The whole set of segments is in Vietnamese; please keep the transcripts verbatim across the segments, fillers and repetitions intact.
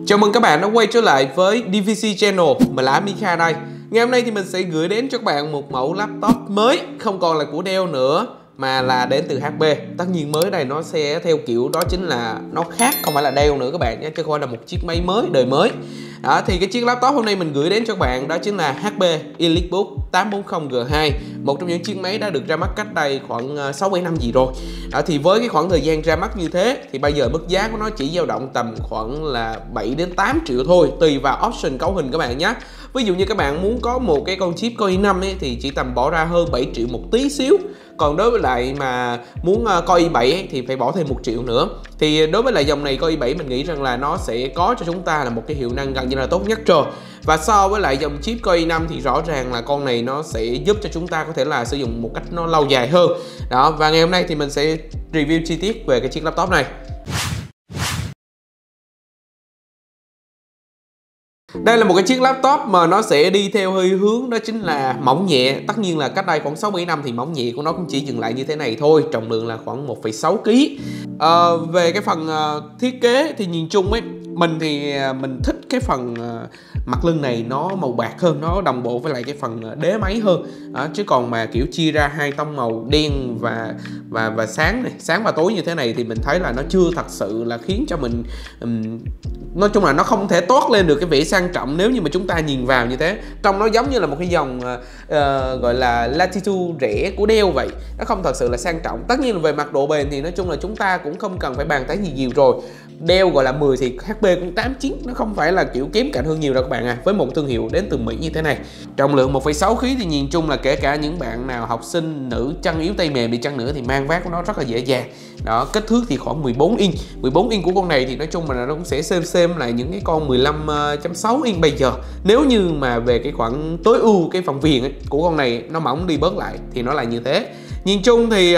Chào mừng các bạn đã quay trở lại với đê vê xê Channel, mình là Mika đây. Ngày hôm nay thì mình sẽ gửi đến cho các bạn một mẫu laptop mới, không còn là của Dell nữa mà là đến từ hát pê. Tất nhiên mới này nó sẽ theo kiểu đó chính là nó khác, không phải là Dell nữa các bạn nhé, chứ không phải là một chiếc máy mới, đời mới. Đó, thì cái chiếc laptop hôm nay mình gửi đến cho các bạn đó chính là hát pê EliteBook tám bốn không G hai, một trong những chiếc máy đã được ra mắt cách đây khoảng sáu bảy năm gì rồi. Đó, thì với cái khoảng thời gian ra mắt như thế thì bây giờ mức giá của nó chỉ dao động tầm khoảng là bảy đến tám triệu thôi, tùy vào option cấu hình các bạn nhé. Ví dụ như các bạn muốn có một cái con chip Core i năm ấy, thì chỉ tầm bỏ ra hơn bảy triệu một tí xíu. Còn đối với lại mà muốn Core i bảy ấy, thì phải bỏ thêm một triệu nữa. Thì đối với lại dòng này Core i bảy mình nghĩ rằng là nó sẽ có cho chúng ta là một cái hiệu năng gần như là tốt nhất rồi. Và so với lại dòng chip Core i năm thì rõ ràng là con này nó sẽ giúp cho chúng ta có thể là sử dụng một cách nó lâu dài hơn. Đó, và ngày hôm nay thì mình sẽ review chi tiết về cái chiếc laptop này. Đây là một cái chiếc laptop mà nó sẽ đi theo hơi hướng đó chính là mỏng nhẹ. Tất nhiên là cách đây khoảng sáu bảy năm thì mỏng nhẹ của nó cũng chỉ dừng lại như thế này thôi. Trọng lượng là khoảng một phẩy sáu ki lô gam. à, Về cái phần uh, thiết kế thì nhìn chung ấy, mình thì mình thích cái phần uh, mặt lưng này nó màu bạc hơn, nó đồng bộ với lại cái phần đế máy hơn. à, Chứ còn mà kiểu chia ra hai tông màu đen và và và sáng này, sáng và tối như thế này thì mình thấy là nó chưa thật sự là khiến cho mình um, nói chung là nó không thể toát lên được cái vẻ sang trọng nếu như mà chúng ta nhìn vào như thế. Trông nó giống như là một cái dòng uh, gọi là Latitude rẻ của Dell vậy. Nó không thật sự là sang trọng. Tất nhiên là về mặt độ bền thì nói chung là chúng ta cũng không cần phải bàn tán gì nhiều rồi. Dell gọi là mười thì hát pê cũng tám chín, nó không phải là kiểu kém cạnh hơn nhiều đâu các bạn à. Với một thương hiệu đến từ Mỹ như thế này, trọng lượng một phẩy sáu ki lô gam thì nhìn chung là kể cả những bạn nào học sinh nữ chân yếu tay mềm đi chăng nữa thì mang vác của nó rất là dễ dàng. Đó, kích thước thì khoảng mười bốn inch. mười bốn inch của con này thì nói chung là nó cũng sẽ xem xem lại những cái con mười lăm chấm sáu inch bây giờ. Nếu như mà về cái khoảng tối ưu cái phần viền ấy, của con này nó mỏng đi bớt lại thì nó là như thế. Nhìn chung thì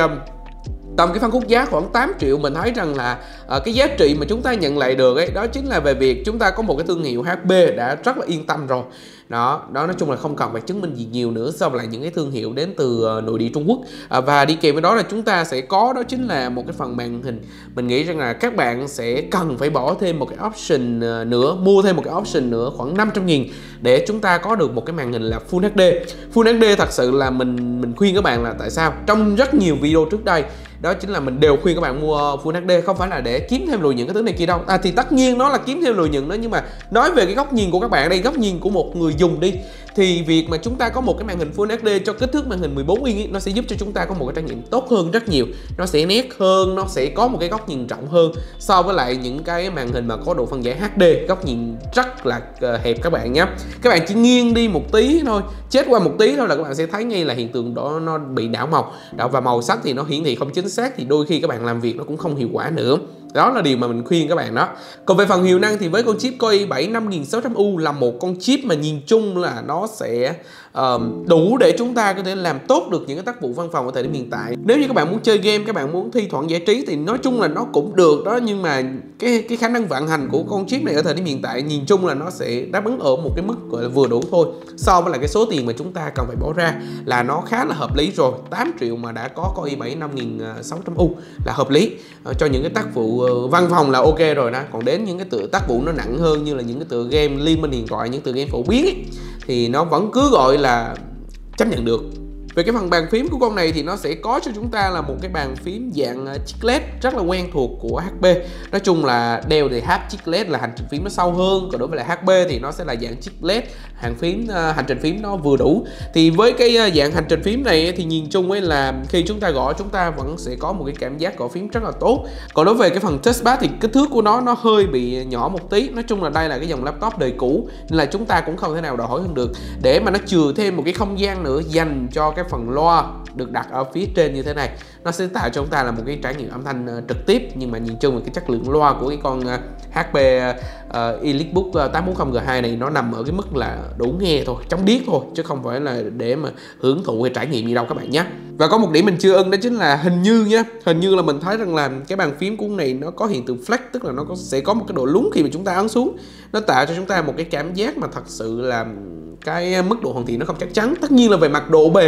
tầm cái phân khúc giá khoảng tám triệu, mình thấy rằng là uh, cái giá trị mà chúng ta nhận lại được ấy, đó chính là về việc chúng ta có một cái thương hiệu hát pê đã rất là yên tâm rồi. Đó, đó nói chung là không cần phải chứng minh gì nhiều nữa so với lại những cái thương hiệu đến từ uh, nội địa Trung Quốc. uh, Và đi kèm với đó là chúng ta sẽ có đó chính là một cái phần màn hình. Mình nghĩ rằng là các bạn sẽ cần phải bỏ thêm một cái option uh, nữa, mua thêm một cái option nữa khoảng năm trăm nghìn để chúng ta có được một cái màn hình là Full hát đê. Full hát đê thật sự là mình mình khuyên các bạn là tại sao trong rất nhiều video trước đây đó chính là mình đều khuyên các bạn mua Full hát đê, không phải là để kiếm thêm lợi nhuận cái thứ này kia đâu. À thì tất nhiên nó là kiếm thêm lợi nhuận đó, nhưng mà nói về cái góc nhìn của các bạn đây, góc nhìn của một người dùng đi, thì việc mà chúng ta có một cái màn hình Full hát đê cho kích thước màn hình mười bốn inch ấy, nó sẽ giúp cho chúng ta có một cái trải nghiệm tốt hơn rất nhiều. Nó sẽ nét hơn, nó sẽ có một cái góc nhìn rộng hơn so với lại những cái màn hình mà có độ phân giải hát đê, góc nhìn rất là hẹp các bạn nhé. Các bạn chỉ nghiêng đi một tí thôi, chết qua một tí thôi là các bạn sẽ thấy ngay là hiện tượng đó nó bị đảo màu. Đó, và màu sắc thì nó hiển thị không chính xác, thì đôi khi các bạn làm việc nó cũng không hiệu quả nữa. Đó là điều mà mình khuyên các bạn đó. Còn về phần hiệu năng thì với con chip Core i bảy năm nghìn sáu trăm U là một con chip mà nhìn chung là nó sẽ uh, đủ để chúng ta có thể làm tốt được những cái tác vụ văn phòng ở thời điểm hiện tại. Nếu như các bạn muốn chơi game, các bạn muốn thi thoảng giải trí thì nói chung là nó cũng được đó, nhưng mà cái cái khả năng vận hành của con chip này ở thời điểm hiện tại nhìn chung là nó sẽ đáp ứng ở một cái mức gọi là vừa đủ thôi. So với lại cái số tiền mà chúng ta cần phải bỏ ra là nó khá là hợp lý rồi. Tám triệu mà đã có Core i bảy năm nghìn sáu trăm U là hợp lý. Uh, cho những cái tác vụ văn phòng là ok rồi đó. Còn đến những cái tựa tác vụ nó nặng hơn như là những cái tựa game liên minh điện thoại, những tựa game phổ biến ấy, thì nó vẫn cứ gọi là chấp nhận được. Về cái phần bàn phím của con này thì nó sẽ có cho chúng ta là một cái bàn phím dạng chiclet rất là quen thuộc của hát pê. Nói chung là Dell thì hát chiclet là hành trình phím nó sâu hơn, còn đối với lại hát pê thì nó sẽ là dạng chiclet, hàng phím hành trình phím nó vừa đủ. Thì với cái dạng hành trình phím này thì nhìn chung ấy là khi chúng ta gõ chúng ta vẫn sẽ có một cái cảm giác gõ phím rất là tốt. Còn đối với cái phần touchpad thì kích thước của nó nó hơi bị nhỏ một tí. Nói chung là đây là cái dòng laptop đời cũ nên là chúng ta cũng không thể nào đòi hỏi hơn được. Để mà nó chừa thêm một cái không gian nữa dành cho cái phần loa được đặt ở phía trên như thế này, nó sẽ tạo cho chúng ta là một cái trải nghiệm âm thanh uh, trực tiếp. Nhưng mà nhìn chung là cái chất lượng loa của cái con uh, hát pê uh, EliteBook uh, tám bốn không G hai này nó nằm ở cái mức là đủ nghe thôi, chống điếc thôi, chứ không phải là để mà hưởng thụ hay trải nghiệm gì đâu các bạn nhé. Và có một điểm mình chưa ưng đó chính là hình như nha, hình như là mình thấy rằng là cái bàn phím của này nó có hiện tượng flex, tức là nó có, sẽ có một cái độ lún khi mà chúng ta ấn xuống. Nó tạo cho chúng ta một cái cảm giác mà thật sự là cái mức độ hoàn thiện nó không chắc chắn. Tất nhiên là về mặt độ bền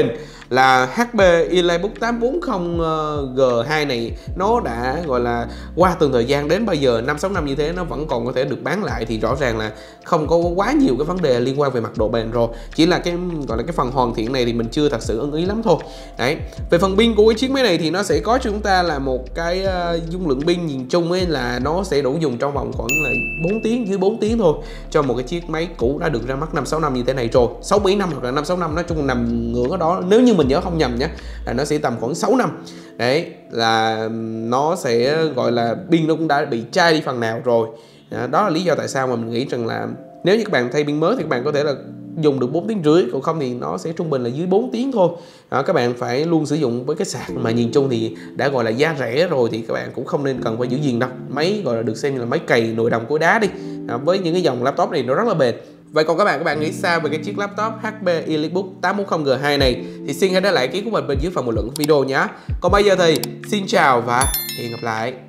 là hát pê EliteBook tám bốn không G hai này nó đã gọi là qua từng thời gian đến bây giờ năm sáu năm như thế nó vẫn còn có thể được bán lại, thì rõ ràng là không có quá nhiều cái vấn đề liên quan về mặt độ bền rồi. Chỉ là cái gọi là cái phần hoàn thiện này thì mình chưa thật sự ưng ý lắm thôi. Đấy. Về phần pin của cái chiếc máy này thì nó sẽ có cho chúng ta là một cái uh, dung lượng pin nhìn chung ấy là nó sẽ đủ dùng trong vòng khoảng là bốn tiếng, dưới bốn tiếng thôi, cho một cái chiếc máy cũ đã được ra mắt năm sáu năm như thế này rồi. Sáu bảy năm hoặc là năm sáu năm, nói chung nằm ngưỡng ở đó, nếu như mình nhớ không nhầm nhé, là nó sẽ tầm khoảng sáu năm. Đấy, là nó sẽ gọi là pin nó cũng đã bị chai đi phần nào rồi. Đó là lý do tại sao mà mình nghĩ rằng là nếu như các bạn thay pin mới thì các bạn có thể là dùng được bốn tiếng rưỡi, còn không thì nó sẽ trung bình là dưới bốn tiếng thôi. Đó, các bạn phải luôn sử dụng với cái sạc mà nhìn chung thì đã gọi là giá rẻ rồi thì các bạn cũng không nên cần phải giữ gìn đâu. Máy gọi là được xem như là máy cày nồi đồng cối đá đi. Đó, với những cái dòng laptop này nó rất là bền. Vậy còn các bạn các bạn nghĩ sao về cái chiếc laptop hát pê EliteBook tám bốn không G hai này thì xin hãy để lại ý kiến của mình bên dưới phần bình luận video nhé. Còn bây giờ thì xin chào và hẹn gặp lại.